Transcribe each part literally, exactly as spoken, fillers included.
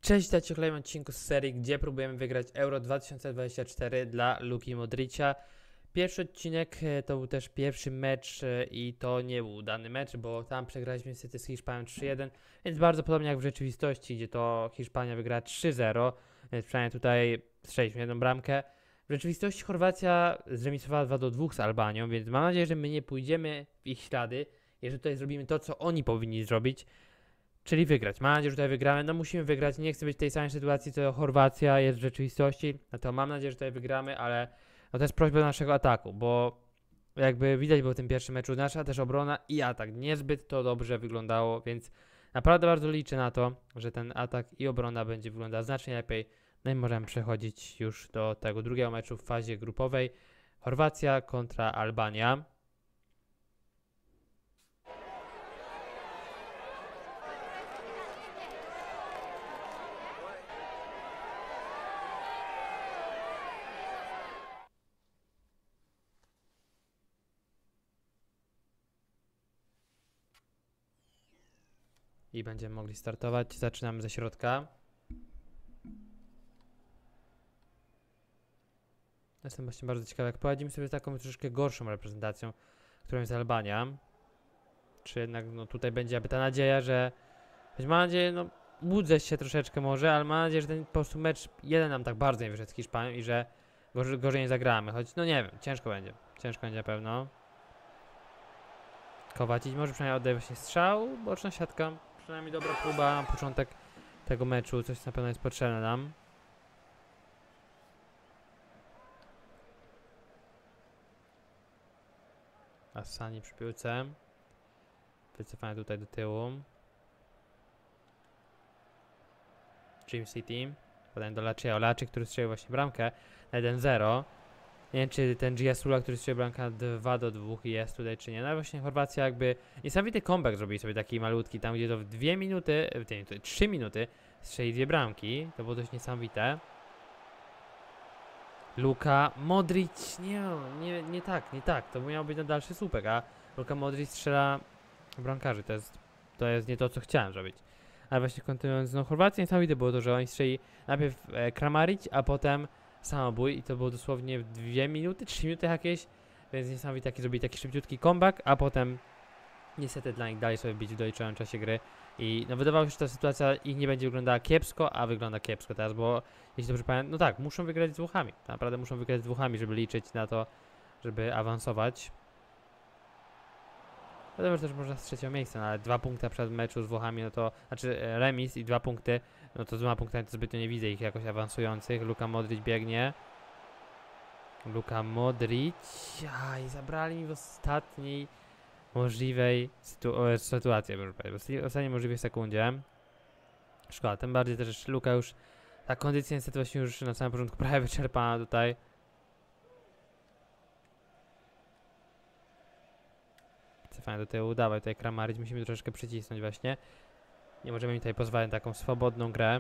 Cześć, witajcie w kolejnym odcinku z serii, gdzie próbujemy wygrać Euro dwa tysiące dwudziesty czwarty dla Luki Modricia. Pierwszy odcinek e, to był też pierwszy mecz e, i to nie był udany mecz, bo tam przegraliśmy niestety z Hiszpanią trzy jeden, więc bardzo podobnie jak w rzeczywistości, gdzie to Hiszpania wygrała trzy zero, więc przynajmniej tutaj strzeliśmy jedną bramkę. W rzeczywistości Chorwacja zremisowała dwa do dwóch z Albanią, więc mam nadzieję, że my nie pójdziemy w ich ślady, jeżeli tutaj zrobimy to, co oni powinni zrobić. Czyli wygrać. Mam nadzieję, że tutaj wygramy. No musimy wygrać. Nie chcę być w tej samej sytuacji, co Chorwacja jest w rzeczywistości. No to mam nadzieję, że tutaj wygramy, ale no to jest prośba do naszego ataku, bo jakby widać było w tym pierwszym meczu, nasza też obrona i atak niezbyt to dobrze wyglądało, więc naprawdę bardzo liczę na to, że ten atak i obrona będzie wyglądał znacznie lepiej. No i możemy przechodzić już do tego drugiego meczu w fazie grupowej. Chorwacja kontra Albania. I będziemy mogli startować. Zaczynamy ze środka. Jestem właśnie bardzo ciekawy, jak poradzimy sobie z taką troszeczkę gorszą reprezentacją, którą jest Albania. Czy jednak no, tutaj będzie aby ta nadzieja, że... Choć mam nadzieję, no łudzę się troszeczkę może, ale mam nadzieję, że ten po prostu mecz jeden nam tak bardzo nie wyszedł z Hiszpanią i że gorzej, gorzej nie zagramy. Choć no nie wiem, ciężko będzie. Ciężko będzie na pewno. Kowacic może przynajmniej oddaje właśnie strzał, boczna siatka. Przynajmniej dobra próba na początek tego meczu, coś na pewno jest potrzebne nam. Asani przy piłce. Wycofanie tutaj do tyłu. Dream City. Podaję do Lacio. Laci, który strzelił właśnie bramkę na jeden zero. Nie wiem, czy ten Giasula, który strzelił bramkę na dwa do dwóch jest tutaj, czy nie. No właśnie Chorwacja jakby niesamowity comeback zrobili sobie taki malutki, tam gdzie to w dwie minuty, w tej, tutaj trzy minuty strzeli dwie bramki. To było dość niesamowite. Luka Modric, nie, nie, nie tak, nie tak. To miał być na dalszy słupek, a Luka Modric strzela bramkarzy. To jest, to jest nie to, co chciałem zrobić. Ale właśnie kontynuując, no Chorwacja niesamowite było to, że oni strzeli najpierw e, Kramaric, a potem samobój i to było dosłownie w dwie minuty, trzy minuty jakieś, więc niesamowite taki zrobili taki szybciutki comeback, a potem niestety dla nich dalej sobie bić w doliczonym czasie gry i no wydawało się, że ta sytuacja ich nie będzie wyglądała kiepsko, a wygląda kiepsko teraz, bo jeśli dobrze pamiętam, no tak, muszą wygrać z Włochami, naprawdę muszą wygrać z Włochami, żeby liczyć na to, żeby awansować. Wiadomo, że też można z trzeciego miejsca, no ale dwa punkty przed meczu z Włochami, no to, znaczy e, remis i dwa punkty, no to z dwoma punktami to zbytnio nie widzę ich jakoś awansujących. Luka Modric biegnie. Luka Modric, aj, zabrali mi w ostatniej możliwej sytu o, sytuacji, w ostatniej możliwej sekundzie. Szkoda, tym bardziej też Luka już, ta kondycja niestety właśnie już na samym początku prawie wyczerpana tutaj. Cofanie do tyłu, dawaj tutaj Kramaric, musimy troszeczkę przycisnąć właśnie. Nie możemy mi tutaj pozwolić na taką swobodną grę.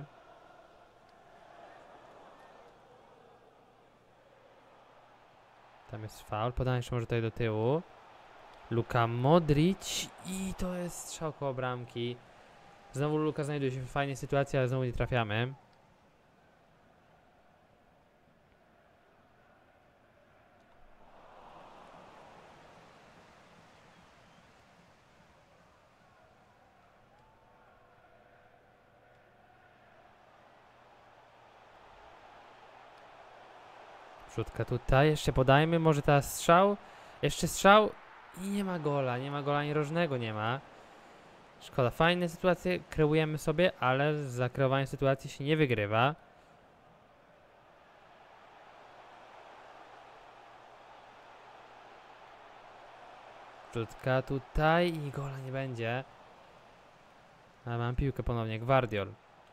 Tam jest faul, podanie jeszcze może tutaj do tyłu. Luka Modric i to jest strzał koło bramki. Znowu Luka znajduje się w fajnej sytuacji, ale znowu nie trafiamy. Wrzutka tutaj, jeszcze podajmy, może teraz strzał. Jeszcze strzał i nie ma gola, nie ma gola, ani rożnego nie ma. Szkoda, fajne sytuacje kreujemy sobie, ale za kreowanie sytuacji się nie wygrywa. Wrzutka tutaj i gola nie będzie. Ale mam piłkę ponownie, Gvardiol.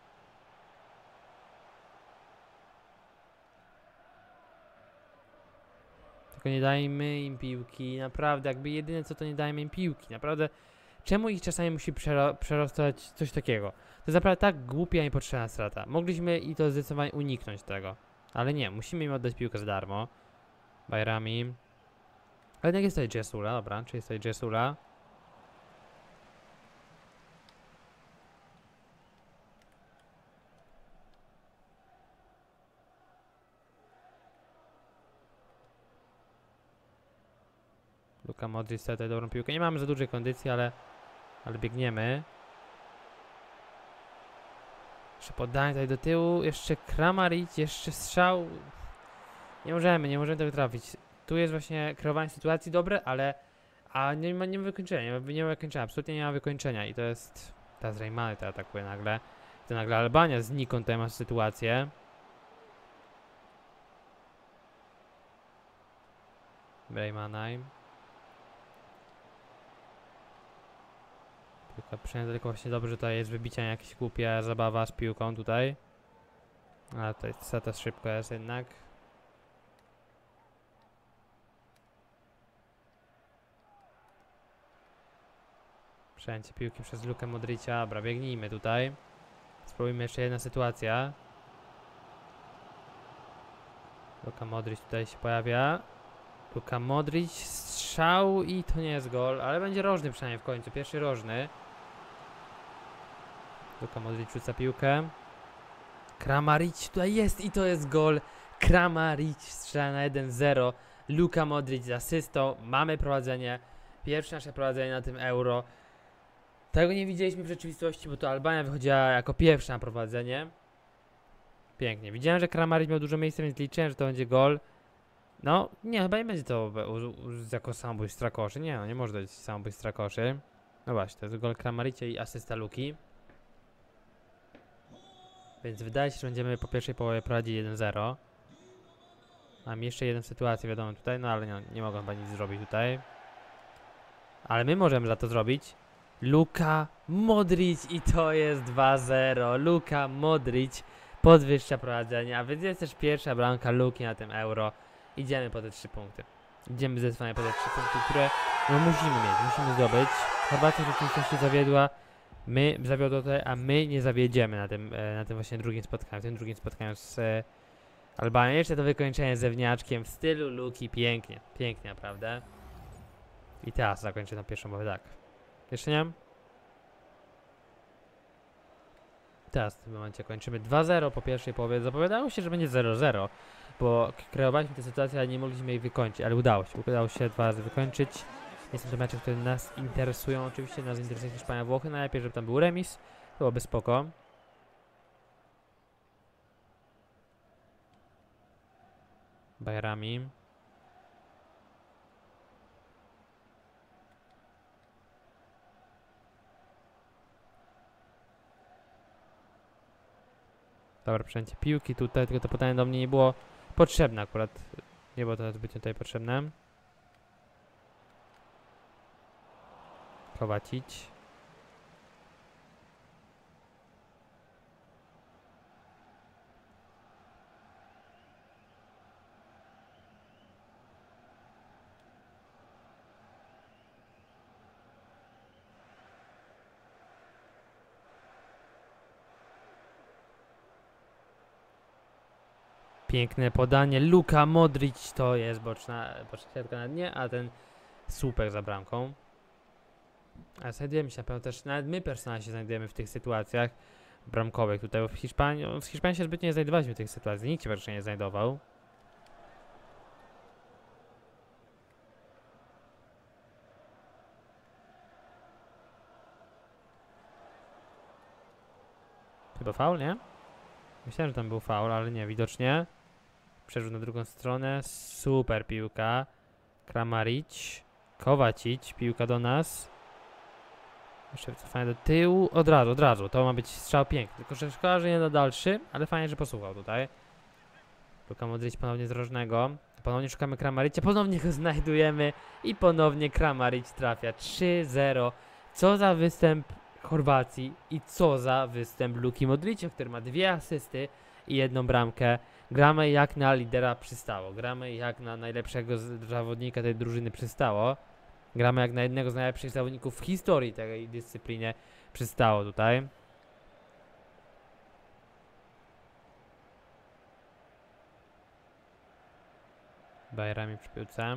Tylko nie dajmy im piłki, naprawdę, jakby jedyne co to nie dajmy im piłki, naprawdę. Czemu ich czasami musi przero przerastać coś takiego? To jest naprawdę tak głupia i niepotrzebna strata. Mogliśmy i to zdecydowanie uniknąć tego. Ale nie, musimy im oddać piłkę za darmo. Bajrami. Ale jednak jest tutaj Giasula, dobra, czy jest tutaj Giasula? Luka Modric chce tutaj dobrą piłkę. Nie mamy za dużej kondycji, ale, ale biegniemy. Jeszcze podanie tutaj do tyłu. Jeszcze Kramaric, jeszcze strzał. Nie możemy, nie możemy tego trafić. Tu jest właśnie kreowanie sytuacji dobre, ale... A nie ma, nie ma wykończenia, nie ma, nie ma wykończenia, absolutnie nie ma wykończenia i to jest... Teraz Reymany to atakuje nagle. To nagle Albania znikąd tutaj ma sytuację. Reymanaj. Piłka przynajmniej tylko właśnie dobrze, że tutaj jest wybicia, jakieś głupia zabawa z piłką tutaj. Ale tutaj seta szybko jest jednak. Przejęcie piłki przez Lukę Modricia. Dobra, biegnijmy tutaj. Spróbujmy jeszcze jedna sytuacja. Luka Modric tutaj się pojawia. Luka Modric, strzał i to nie jest gol, ale będzie rożny przynajmniej w końcu. Pierwszy rożny. Luka Modric rzuca piłkę. Kramaric tutaj jest i to jest gol. Kramaric strzela na jeden zero. Luka Modric z asystą. Mamy prowadzenie. Pierwsze nasze prowadzenie na tym Euro. Tego nie widzieliśmy w rzeczywistości, bo to Albania wychodziła jako pierwsza na prowadzenie. Pięknie. Widziałem, że Kramaric miał dużo miejsca, więc liczyłem, że to będzie gol. No, nie, chyba nie będzie to jako samobójstwo koszy. Nie, no nie może być samobójstwo koszy. No właśnie, to jest gol Kramaricia i asysta Luki. Więc wydaje się, że będziemy po pierwszej połowie prowadzić jeden zero. Mam jeszcze jedną sytuację, wiadomo, tutaj, no ale nie, nie mogą chyba nic zrobić tutaj. Ale my możemy za to zrobić. Luka Modric i to jest dwa zero. Luka Modric podwyższa prowadzenie, a więc jest też pierwsza bramka Luki na tym Euro. Idziemy po te trzy punkty. Idziemy zdecydowanie po te trzy punkty, które no musimy mieć, musimy zdobyć. Chorwacja rzeczywiście się zawiodła. My zawiodło tutaj, a my nie zawiedziemy na tym, e, na tym właśnie drugim spotkaniu, tym drugim spotkaniu z e, Albanią. Jeszcze to wykończenie zewniaczkiem w stylu Luki, pięknie, pięknie naprawdę. I teraz zakończę na pierwszą połowę, tak. Jeszcze nie? Teraz w tym momencie kończymy dwa zero po pierwszej połowie. Zapowiadało się, że będzie zero zero, bo kreowaliśmy tę sytuację, ale nie mogliśmy jej wykończyć, ale udało się. Udało się dwa razy wykończyć. Nie są to mecze, które nas interesują. Oczywiście nas interesuje Hiszpania, Włochy. Najlepiej, żeby tam był remis. Byłoby spoko. Bajrami. Dobra, przejęcie piłki tutaj, tylko to podanie do mnie nie było potrzebne akurat. Nie było to zbytnio tutaj potrzebne. Kowacić. Piękne podanie. Luka Modric to jest boczna, boczna siatka na dnie, a ten słupek za bramką. A znajdujemy się na pewno też, nawet my personalnie się znajdujemy w tych sytuacjach bramkowych. Tutaj w Hiszpanii, w Hiszpanii się zbytnio nie znajdowaliśmy w tych sytuacji. Nikt się praktycznie nie znajdował. Chyba faul, nie? Myślałem, że tam był faul, ale nie, widocznie. Przerzut na drugą stronę. Super piłka. Kramaric. Kowacic. Piłka do nas. Jeszcze wycofanie do tyłu. Od razu, od razu. To ma być strzał piękny. Tylko że szkoda, że nie na dalszy, ale fajnie, że posłuchał tutaj. Luka Modric ponownie z rożnego. Ponownie szukamy Kramaricia. Ponownie go znajdujemy. I ponownie Kramaric trafia. trzy zero. Co za występ Chorwacji i co za występ Luki Modricia, który ma dwie asysty i jedną bramkę. Gramy jak na lidera przystało. Gramy jak na najlepszego zawodnika tej drużyny przystało. Gramy jak na jednego z najlepszych zawodników w historii tej dyscyplinie przystało tutaj. Bajrami przy piłce.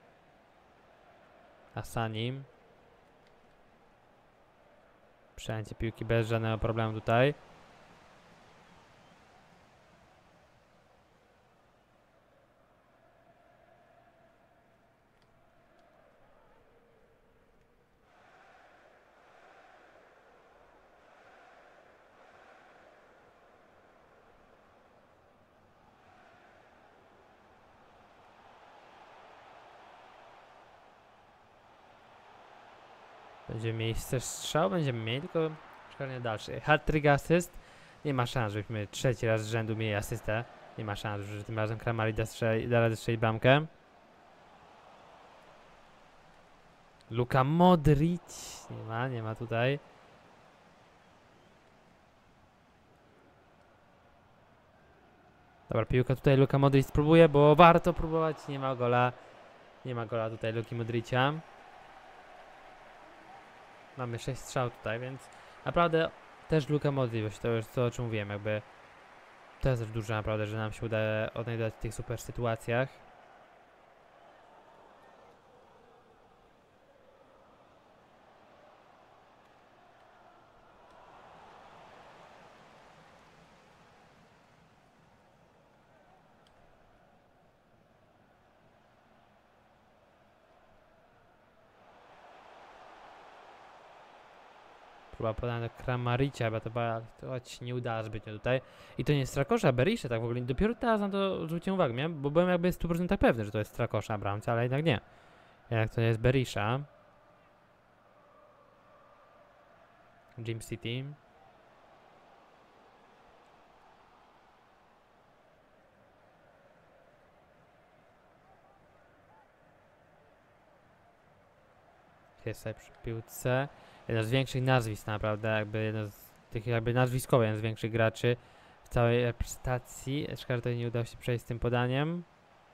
Asani. Przejęcie piłki bez żadnego problemu tutaj. Będziemy mieli też strzał, będziemy mieli, tylko szkolenie dalszy. Hat-trick asyst. Nie ma szans, żebyśmy trzeci raz z rzędu mieli asystę. Nie ma szans, że tym razem Kramaric da, strzeli, da radę strzelić bramkę. Luka Modric. Nie ma, nie ma tutaj. Dobra, piłka tutaj Luka Modric spróbuje, bo warto próbować. Nie ma gola. Nie ma gola tutaj Luki Modricia. Mamy sześć strzał tutaj, więc naprawdę też Luka Modric, to już to, o czym mówiłem, jakby to jest też dużo naprawdę, że nam się uda odnajdować w tych super sytuacjach. Próba podania do Kramaricia, bo to chyba to się nie udała zbytnio tutaj. I to nie jest Strakosza, Berisha, tak w ogóle. Dopiero teraz na to zwróciłem uwagę, miałem, bo byłem jakby sto procent pewny, że to jest Strakosza na bramce, ale jednak nie. Jednak to jest Berisha. Gym City. Jest sobie przy piłce. Jedno z większych nazwisk naprawdę, jakby jedno z tych jakby nazwiskowych, jeden z większych graczy w całej reprezentacji. Szkoda, że tutaj nie udało się przejść z tym podaniem.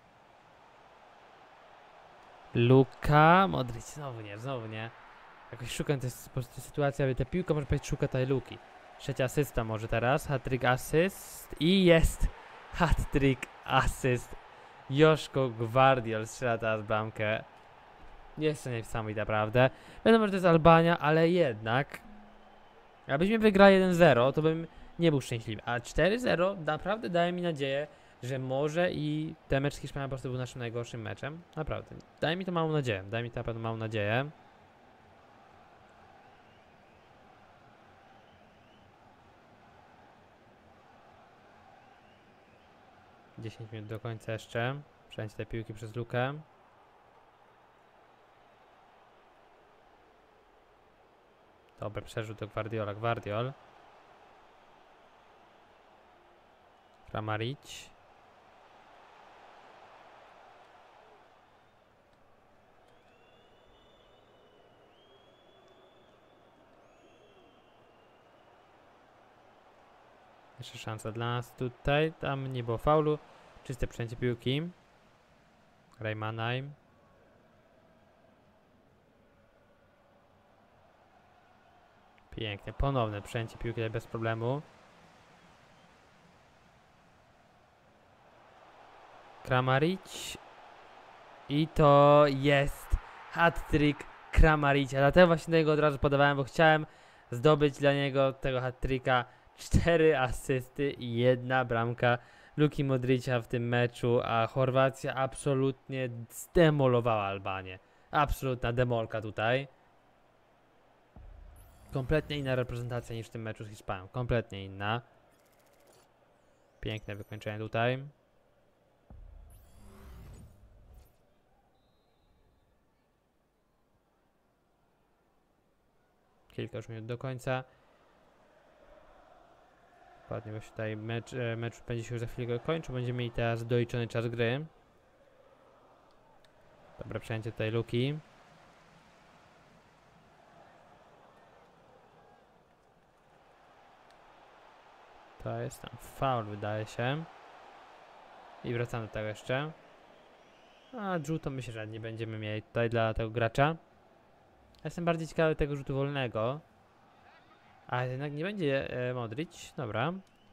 Luka Modric, znowu nie, znowu nie. Jakoś szukam, to jest po prostu sytuacja, aby ta piłka może powiedzieć szuka tej Luki. Trzecia asysta może teraz, hat-trick assist i jest hat-trick assist. Joszko Gvardiol strzela teraz bramkę. Jest to niesamowite naprawdę. Wiadomo, że to jest Albania, ale jednak abyśmy wygrali jeden zero, to bym nie był szczęśliwy. A cztery zero naprawdę daje mi nadzieję, że może i ten mecz z Hiszpanią po prostu był naszym najgorszym meczem. Naprawdę. Daje mi to małą nadzieję. Daje mi to naprawdę małą nadzieję. dziesięć minut do końca jeszcze. Przejąć te piłki przez Lukę. Dobra, przerzut do Gvardiola. Gvardiol. Kramaric. Jeszcze szansa dla nas tutaj. Tam nie było faulu. Czyste przejęcie piłki. Raymanheim. Pięknie. Ponowne przejęcie piłki bez problemu. Kramaric. I to jest hat-trick Kramaricia. Dlatego właśnie do niego od razu podawałem, bo chciałem zdobyć dla niego tego hat-tricka. Cztery asysty i jedna bramka Luki Modricia w tym meczu, a Chorwacja absolutnie zdemolowała Albanię. Absolutna demolka tutaj. Kompletnie inna reprezentacja niż w tym meczu z Hiszpanią. Kompletnie inna. Piękne wykończenie tutaj. Kilka już minut do końca. Dokładnie, właśnie tutaj mecz, e, mecz będzie się już za chwilę kończył. Będziemy mieli teraz doliczony czas gry. Dobre przejęcie tutaj Luki. To jest tam faul, wydaje się. I wracamy do tego jeszcze. A rzutu myślę, że nie będziemy mieli tutaj dla tego gracza. Jestem bardziej ciekawy tego rzutu wolnego. A jednak nie będzie e, Modric. Dobra.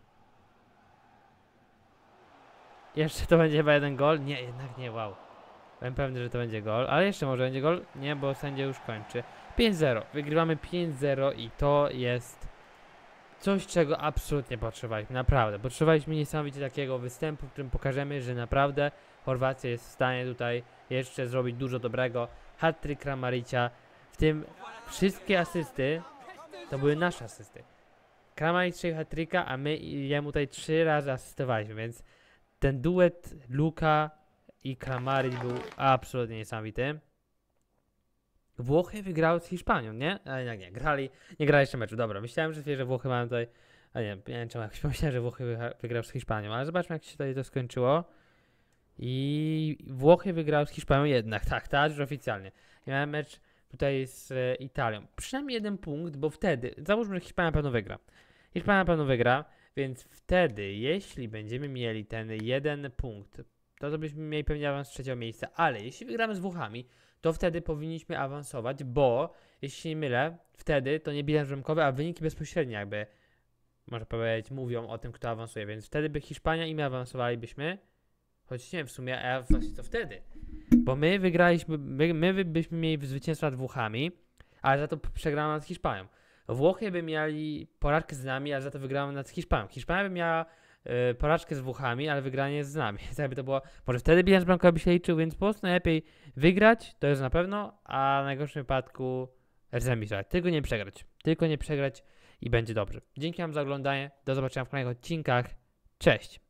Jeszcze to będzie chyba jeden gol. Nie, jednak nie, wow. Byłem pewny, że to będzie gol. Ale jeszcze może będzie gol. Nie, bo sędzia już kończy. pięć zero. Wygrywamy pięć zero i to jest coś, czego absolutnie potrzebowaliśmy. Naprawdę. Potrzebowaliśmy niesamowicie takiego występu, w którym pokażemy, że naprawdę Chorwacja jest w stanie tutaj jeszcze zrobić dużo dobrego. Hat-trick Kramaricia. W tym wszystkie asysty to były nasze asysty. Kramaric strzelił hat-tricka, a my jemu tutaj trzy razy asystowaliśmy, więc ten duet Luka i Kramaric był absolutnie niesamowity. Włochy wygrały z Hiszpanią, nie? Ale nie, nie, grali, nie grali jeszcze meczu, dobra, myślałem, że, że Włochy mają tutaj, a nie, nie wiem czemu, jakoś pomyślałem, że Włochy wygra- wygrały z Hiszpanią, ale zobaczmy jak się tutaj to skończyło. I Włochy wygrały z Hiszpanią jednak, tak, tak, już oficjalnie. Ja miałem mecz tutaj z e, Italią, przynajmniej jeden punkt, bo wtedy, załóżmy, że Hiszpania na pewno wygra. Hiszpania na pewno wygra, więc wtedy, jeśli będziemy mieli ten jeden punkt, to, to byśmy mieli pewnie awans z trzeciego miejsca, ale jeśli wygramy z Włochami, to wtedy powinniśmy awansować, bo jeśli się nie mylę, wtedy to nie bilans bramkowy, a wyniki bezpośrednie jakby, można powiedzieć, mówią o tym, kto awansuje, więc wtedy by Hiszpania i my awansowalibyśmy, choć nie wiem w sumie, a właśnie co wtedy, bo my wygraliśmy, my, my byśmy mieli zwycięstwo nad Włochami, ale za to przegramy nad Hiszpanią. Włochy by mieli porażkę z nami, ale za to wygramy nad Hiszpanią. Hiszpania by miała y, porażkę z Włochami, ale wygranie z nami. Więc jakby to było, może wtedy bilans bramkowy by się liczył, więc po prostu najlepiej wygrać, to jest na pewno, a w najgorszym wypadku remisować. Tylko nie przegrać. Tylko nie przegrać i będzie dobrze. Dzięki wam za oglądanie. Do zobaczenia w kolejnych odcinkach. Cześć!